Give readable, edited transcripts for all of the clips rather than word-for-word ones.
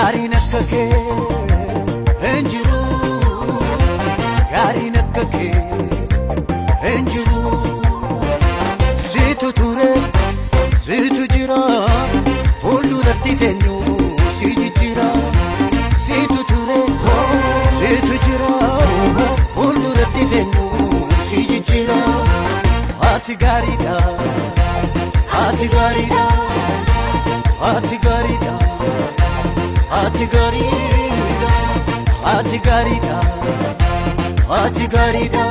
gari nakake enjiru gari nakake enjiru situ ture situ jira fuldu datti senyu siji jira situ ture situ jira fuldu datti senyu siji jira ati garida ati garida ati garida ati garida ati garida ati garida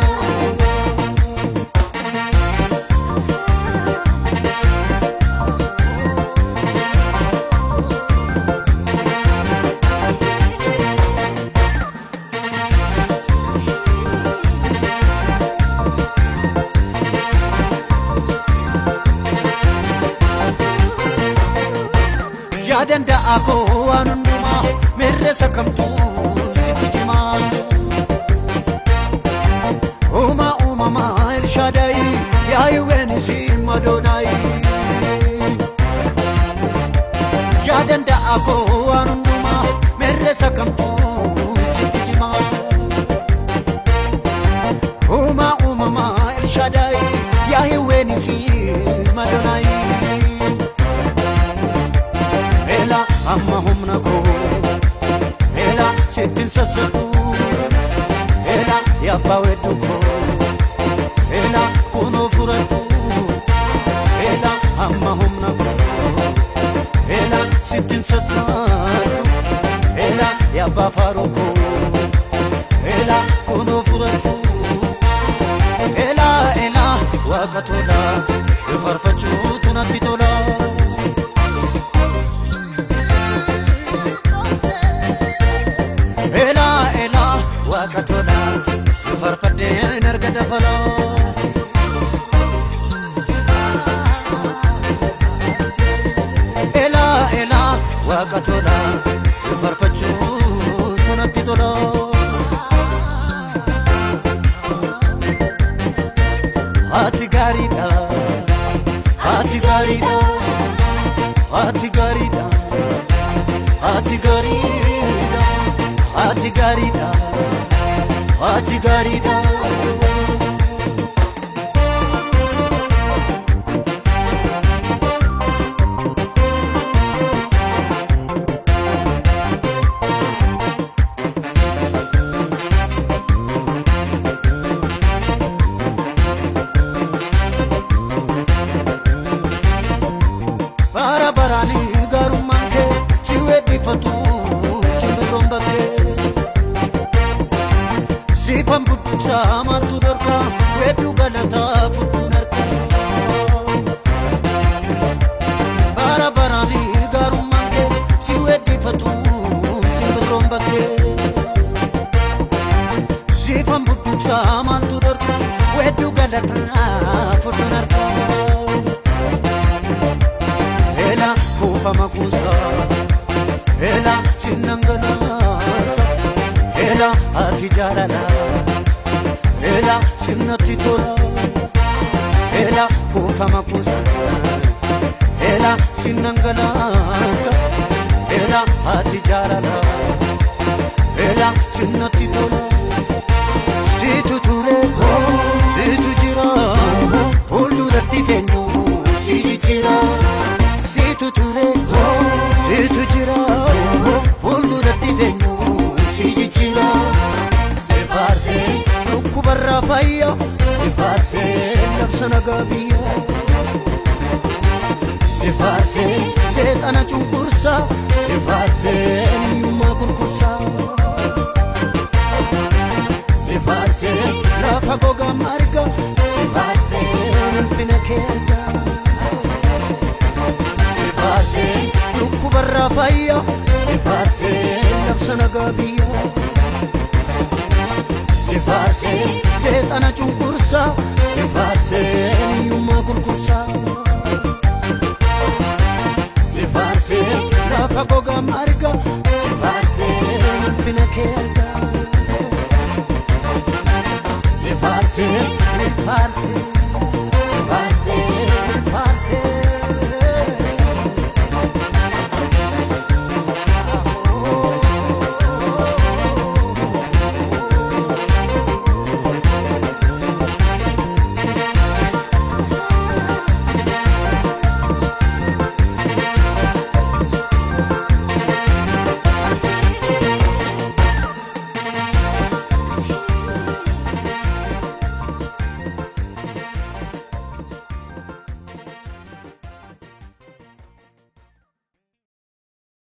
danda ako anunduma meresa kamtu sitijima uma ma el shadai ya yuwenisi madonai ya danda ako anunduma meresa kamtu sitijima uma ma el shadai ya yuwenisi madonai amma humna ko ela setin sasadu ela ya bawedu ko ela kono furadu ela amma humna ko ela setin sasadu ela ya bafaru ko ela kono furadu ela waqatola farfachu tunatitola وقتنا سفر فدين ارقد فلا إلا وقتنا سفر فجو تنتي دولا هاتي غاريدا هاتي غاريدا هاتي غاريدا هاتي غاريدا هاتي غاريدا ati garida bara barani garumanke chiwe difatu shindrombake sifam buduksa matu dorka wedu galata futunarka bara barani garumanke siwe difatu shindrombake sifam buduksa matu dorka wedu galata futunarka ela kufa makusa ela sinangana ela ati jalala ela sinnati tola ela kufa makusa ela sinangana ela ati jalala ela sinnati tola situ ture situ jira fuldu datti senyu siji jira situ ture situ jira fuldu datti senyu siji jira se farse kubarra fayya se farse nafsana gabiya se farse setana chunkursa se farse yuma kurkursa se farse la fagoga marga se farse nfina keda se farse kubarra fayya se farse nafsana gabiya se farse setana chunkursa se farse yuma kurkursa se farse la fagoga marga se farse nfina keda